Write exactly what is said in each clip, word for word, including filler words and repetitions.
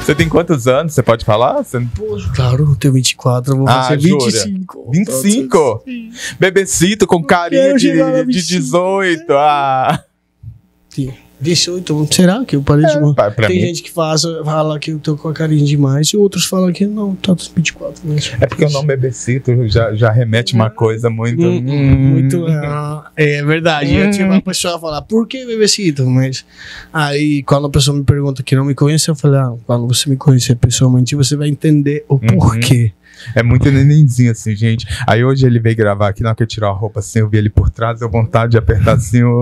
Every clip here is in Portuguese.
Você tem quantos anos? Você pode falar? Você... Poxa, claro, eu tenho vinte e quatro, eu vou ah, fazer vinte e cinco. vinte e cinco? Sim. Bebecito com carinha de, de dezoito. Ah. Sim. dezoito, será que eu pareço? É, pra, pra tem mim. Gente que faz, fala que eu tô com a carinha demais e outros falam que não, tá dos vinte e quatro. Mas é porque o nome Bebecito já, já remete uma coisa muito... Hum, hum, muito é, é verdade. Hum. Eu tinha uma pessoa falar, por que Bebecito? Mas aí quando a pessoa me pergunta que não me conhece, eu falei, ah, quando você me conhecer pessoalmente, você vai entender o uhum. porquê. É muito nenenzinho assim, gente. Aí hoje ele veio gravar aqui, na hora que eu tirar a roupa assim, eu vi ele por trás, deu vontade de apertar assim. Eu...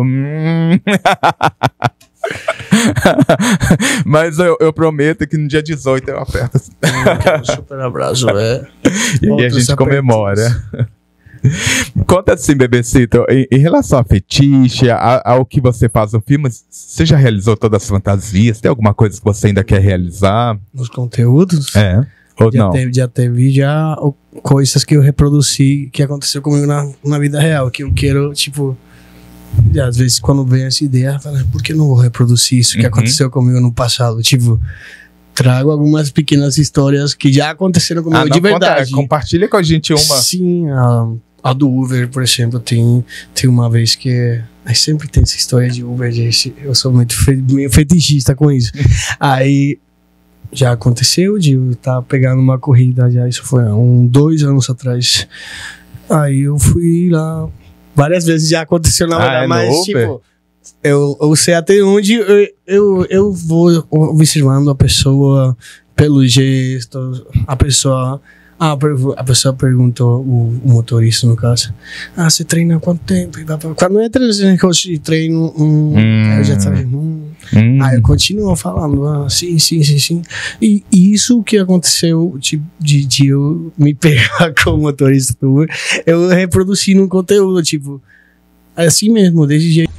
Mas eu, eu prometo que no dia dezoito eu aperto assim. Um super abraço, é. E aí a gente comemora. Conta assim, Bebecito, em, em relação a fetiche, a, ao que você faz no filme, você já realizou todas as fantasias? Tem alguma coisa que você ainda quer realizar? Nos conteúdos? É. Ou já não? Teve, já teve já coisas que eu reproduzi que aconteceu comigo na, na vida real, que eu quero, tipo, às vezes quando vem essa ideia, eu falo, por que eu não vou reproduzir isso que uhum. aconteceu comigo no passado? Tipo, trago algumas pequenas histórias que já aconteceram comigo ah, de verdade. Conta, compartilha com a gente uma. Sim, a, a do Uber, por exemplo, tem, tem uma vez que... Aí sempre tem essa história de Uber, gente, eu sou muito fe, meio fetichista com isso. Aí... Já aconteceu de eu estar pegando uma corrida, já isso foi há um, dois anos atrás. Aí eu fui lá, várias vezes já aconteceu na hora, ah, é mas tipo, eu, eu sei até onde eu, eu, eu vou observando a pessoa pelo gesto, a pessoa... Ah, a pessoa perguntou, o, o motorista no caso, ah, você treina há quanto tempo? Quando é treino, treino, um, hum. eu já sabia, hum. Hum. Aí eu continuo falando, ah, sim, sim, sim, sim. E isso que aconteceu de, de, de eu me pegar como motorista do Uber, eu reproduzi no conteúdo, tipo, assim mesmo, desse jeito.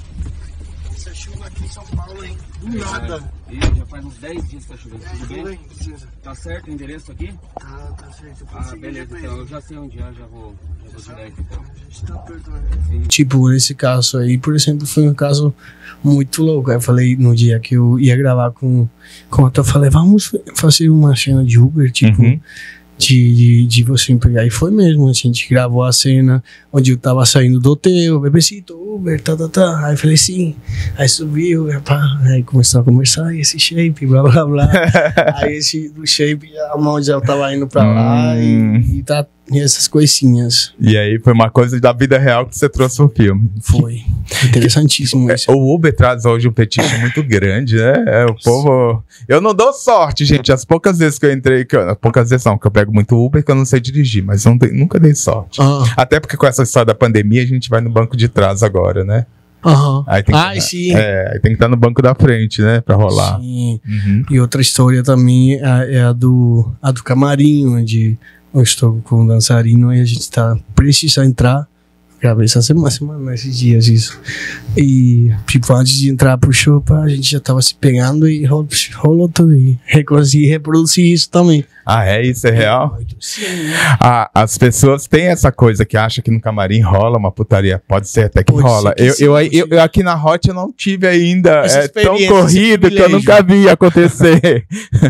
Essa chuva aqui em São Paulo, hein? Do nada. E já faz uns dez dias que tá chovendo, tudo bem? Tá certo o endereço aqui? Tá, tá certo. Ah, beleza, então eu já sei onde é, já vou, já vou te dar aqui, então. A gente tá perto, né? Tipo, nesse caso aí, por exemplo, foi um caso muito louco. Aí eu falei, no dia que eu ia gravar com, com o ator, eu falei, vamos fazer uma cena de Uber, tipo... Uhum. De, de, de você me pegar. E foi mesmo, a gente gravou a cena onde eu tava saindo do hotel, Bebecito, Uber, tá, tá, tá. Aí eu falei, sim. Aí subiu, pá, aí começou a conversar, e esse shape, blá, blá, blá. Aí esse do shape, a mão já tava indo pra lá hum. e, e, tá, e essas coisinhas. E aí foi uma coisa da vida real que você trouxe pro filme. Foi. Interessantíssimo isso. O Uber traz hoje um fetiche muito grande, né? É, o povo... Eu não dou sorte, gente. As poucas vezes que eu entrei... Que eu... Poucas vezes não, que eu pego muito Uber que eu não sei dirigir, mas eu não dei, nunca dei sorte. Ah. Até porque com essa história da pandemia a gente vai no banco de trás agora, né? Uhum. Aí tem que, ah, sim. É, aí tem que estar no banco da frente, né? Pra rolar. Sim. Uhum. E outra história também é, é a, do, a do camarim, onde eu estou com um dançarino e a gente tá prestes a entrar. Gravei essa semana, semana, esses dias, isso. E, tipo, antes de entrar pro show, a gente já tava se pegando e rolou, rolou tudo. E consegui reproduzir isso também. Ah, é? Isso é real? Sim. Ah, as pessoas têm essa coisa que acham que no camarim rola uma putaria. Pode ser até que pode rola. Que eu, sim, eu, eu, eu aqui na Hot eu não tive ainda. Essa é tão corrido que eu nunca vi acontecer.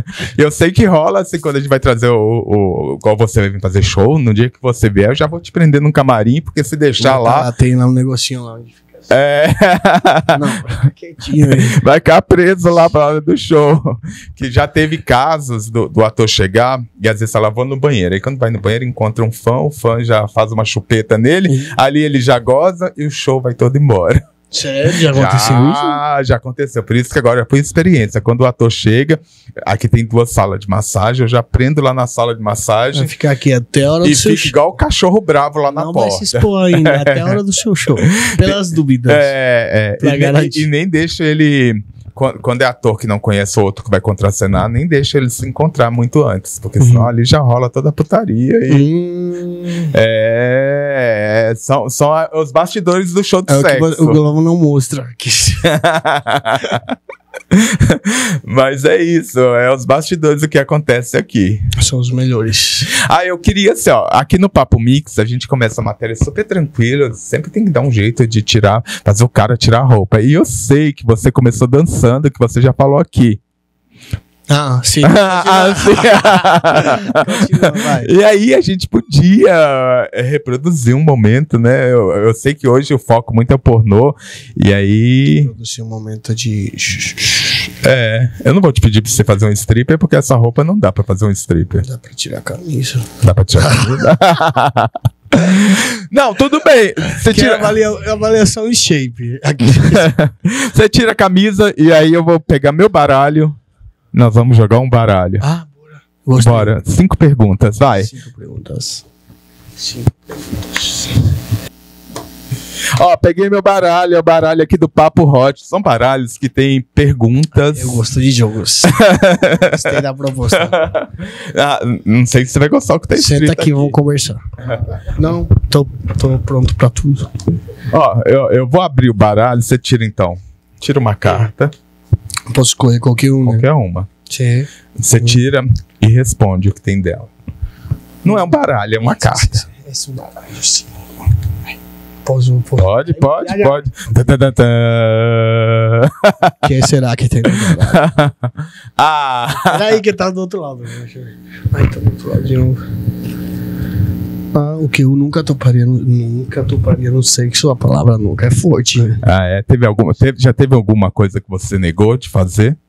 Eu sei que rola, assim, quando a gente vai trazer o, o... Igual você vai vir fazer show, no dia que você vier, eu já vou te prender num camarim, porque se deixar lá... Tá, tem lá um negocinho lá onde fica assim. É. Não, vai ficar quietinho aí. Vai ficar preso lá pra hora do show. Que já teve casos do, do ator chegar e às vezes ela vai no banheiro. Aí quando vai no banheiro encontra um fã, o fã já faz uma chupeta nele, uhum. Ali ele já goza e o show vai todo embora. Sério? Já aconteceu já, isso? Ah, já aconteceu. Por isso que agora foi experiência. Quando o ator chega, aqui tem duas salas de massagem, eu já prendo lá na sala de massagem. Vai ficar aqui até a hora do e seu show. E fica igual o cachorro bravo lá na não porta. Não vai se expor ainda, até a hora do seu show. Pelas dúvidas. É, é. E, e, e nem deixa ele... Quando é ator que não conhece o outro que vai contracenar, nem deixa ele se encontrar muito antes, porque senão uhum. ali já rola toda a putaria. E hum. é, são, são os bastidores do show de é sexo. O, que o Globo não mostra. Mas é isso, é os bastidores do que acontece aqui. São os melhores. Ah, eu queria assim, ó, aqui no Papo Mix a gente começa a matéria super tranquila, sempre tem que dar um jeito de tirar, fazer o cara tirar a roupa. E eu sei que você começou dançando, que você já falou aqui. Ah, sim. Ah, sim. Continua, vai. E aí a gente podia reproduzir um momento, né? Eu, eu sei que hoje o foco muito é pornô. E aí... Reproduzir um momento de... É, eu não vou te pedir pra você fazer um stripper, porque essa roupa não dá pra fazer um stripper. Dá pra tirar a camisa. Dá pra tirar a camisa? Não, tudo bem. Você que tira é avalia... avaliação em shape. Aqui. Você tira a camisa e aí eu vou pegar meu baralho. Nós vamos jogar um baralho. Ah, bora. Gostei. Bora. Cinco perguntas, vai. Cinco perguntas. Cinco perguntas. Ó, peguei meu baralho, é o baralho aqui do Papo Hot. São baralhos que tem perguntas. Eu gosto de jogos. Gostei da proposta. Ah, não sei se você vai gostar do que tá escrito. Senta aqui, aqui. Vamos conversar. Não, tô, tô pronto pra tudo. Ó, eu, eu vou abrir o baralho, você tira então. Tira uma carta. Posso escolher qualquer uma. Qualquer uma. Sim. Você tira e responde o que tem dela. Não é um baralho, é uma esse, carta. Esse é um baralho, sim. Posso, posso. Pode, pode, ai, pode. Quem será que tem no baralho? Ah! Peraí que tá do outro lado. Deixa eu ver. Ai, tá do outro lado de novo. Ah, o que eu nunca toparia, nunca toparia no sexo, a palavra nunca é forte. Né? Ah, é? Teve alguma, teve, já teve alguma coisa que você negou de fazer?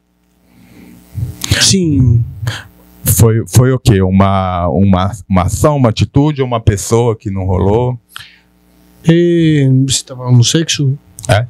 Sim. Foi, foi o quê? Uma, uma, uma ação, uma atitude ou uma pessoa que não rolou? E, você tava no sexo? É.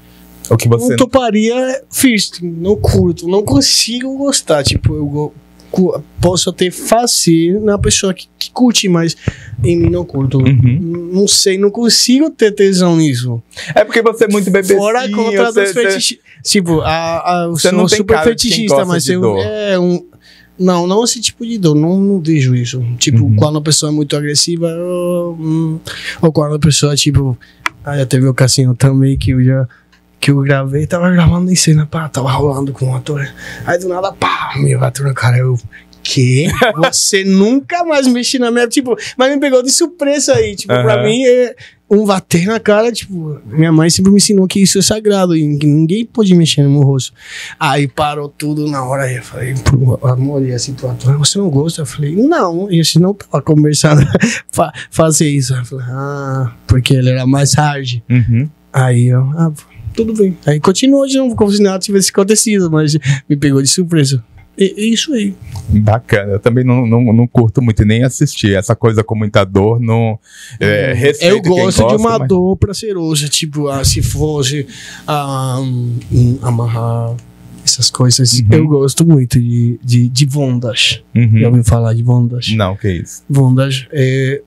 O que você... Não toparia fisting, não curto, não consigo gostar. Tipo, eu posso até fazer na pessoa que, que curte, mas em mim não curto. Uhum. Não sei, não consigo ter tesão nisso. É porque você é muito bebezinho. Fora contra dos fetichistas. Tipo, a, a, você não tem super cara fetichista, mas de eu, dor. é um... Não, não esse tipo de dor, não, não vejo isso. Tipo, uhum. quando a pessoa é muito agressiva, eu, hum, ou quando a pessoa, tipo... Ah, já teve ocasião também que eu já... Que eu gravei, tava gravando em cena, pá, tava rolando com o ator. Aí do nada, pá, me bateu na cara, eu... Que? Você nunca mais mexe na minha... Tipo, mas me pegou de surpresa aí. Tipo, uhum. pra mim, é um bater na cara, tipo... Minha mãe sempre me ensinou que isso é sagrado e que ninguém pode mexer no meu rosto. Aí parou tudo na hora. Aí eu falei, pro amor, e assim, pro ator, você não gosta? Eu falei, não, e assim, não tava conversando fa fazer isso. Eu falei, ah, porque ele era mais hard. Uhum. Aí eu, ah, tudo bem. Aí continuou de novo, como se nada tivesse acontecido, mas me pegou de surpresa. É isso aí. Bacana, eu também não, não, não curto muito nem assistir. Essa coisa com muita dor, não. É, eu gosto gosta, de uma mas... dor prazerosa, tipo, ah, se fosse ah, um, amarrar essas coisas. Uhum. Eu gosto muito de, de, de vondas. Uhum. Já ouviu falar de vondas? Não, o que é isso? Vondas é,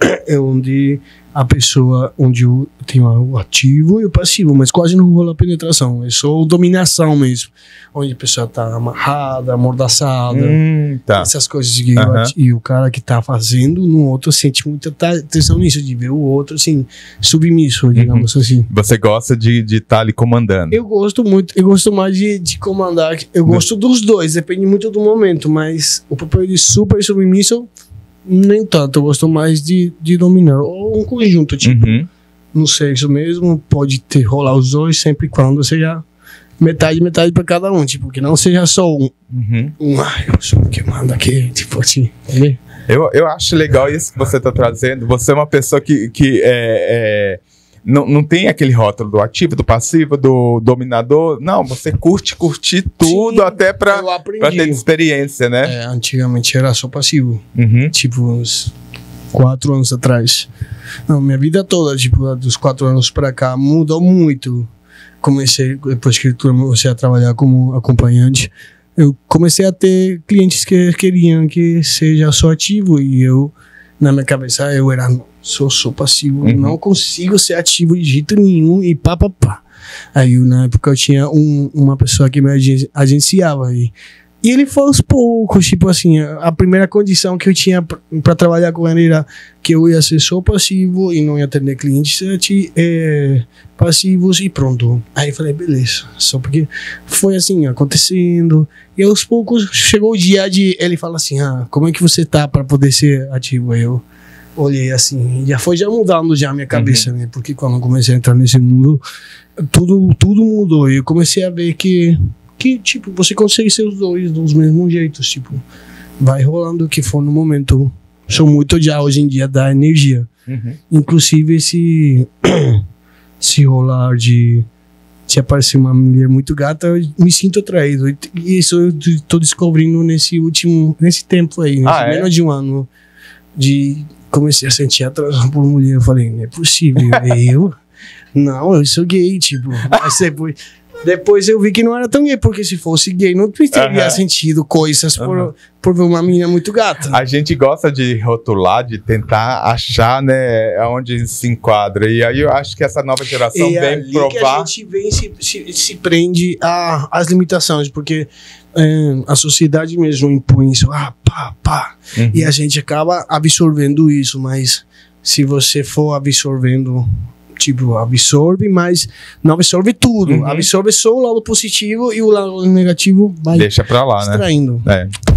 é onde a pessoa, onde eu tenho o ativo e o passivo, mas quase não rola a penetração, é só dominação mesmo, onde a pessoa tá amarrada, amordaçada, hum, tá. essas coisas que uhum. eu, e o cara que tá fazendo no outro sente muita atenção nisso, de ver o outro assim, submisso, digamos uhum. assim. Você gosta de estar de tá ali comandando? Eu gosto muito, eu gosto mais de, de comandar, eu gosto do... dos dois, depende muito do momento, mas o papel de super submisso nem tanto, eu gosto mais de, de dominar. Ou um conjunto, tipo, uhum. no sexo mesmo, pode ter rolar os dois, sempre e quando seja metade, metade pra cada um, tipo, que não seja só um. Uhum. Um, ah, eu sou o que manda aqui, tipo assim, entendeu? Eu, eu acho legal isso que você tá trazendo. Você é uma pessoa que, que é, é, não, não tem aquele rótulo do ativo, do passivo, do dominador. Não, você curte, curtir tudo. Sim, até pra, pra ter experiência, né? É, antigamente era só passivo. Uhum. Tipo, uns quatro anos atrás. Não, minha vida toda, tipo, dos quatro anos pra cá, mudou muito. Comecei, depois que eu comecei a trabalhar como acompanhante, eu comecei a ter clientes que queriam que seja só ativo. E eu, na minha cabeça, eu era... Sou, sou passivo, uhum. não consigo ser ativo de jeito nenhum e pá, pá, pá. Aí, na época, eu tinha um, uma pessoa que me agenciava e, e ele foi aos poucos, tipo assim, a primeira condição que eu tinha para trabalhar com ele era que eu ia ser só passivo e não ia atender clientes é, passivos e pronto. Aí eu falei, beleza, só porque foi assim, acontecendo e aos poucos chegou o dia de ele falar assim, ah, como é que você tá para poder ser ativo? Aí eu olhei assim, já foi já mudando já a minha cabeça, uhum. né? Porque quando eu comecei a entrar nesse mundo, tudo, tudo mudou. E eu comecei a ver que que, tipo, você consegue ser os dois dos mesmos jeitos, tipo, vai rolando o que for no momento. Sou muito já hoje em dia da energia. Uhum. Inclusive, se, se rolar de... Se aparecer uma mulher muito gata, eu me sinto atraído. E isso eu tô descobrindo nesse último... Nesse tempo aí, nesse ah, menos é? de um ano. De... Comecei a sentir atração por mulher. Eu falei, não é possível. eu? Não, eu sou gay, tipo. Mas depois... Depois eu vi que não era tão gay, porque se fosse gay não teria uhum. sentido coisas uhum. por, por ver uma menina muito gata. A gente gosta de rotular, de tentar achar, né, onde se enquadra. E aí eu acho que essa nova geração e vem ali provar... que a gente vem se, se, se prende às limitações, porque é, a sociedade mesmo impõe isso, ah, pá, pá. Uhum. E a gente acaba absorvendo isso, mas se você for absorvendo... Tipo, absorve, mas não absorve tudo. Uhum. Absorve só o lado positivo e o lado negativo vai deixa pra lá, extraindo. né? É.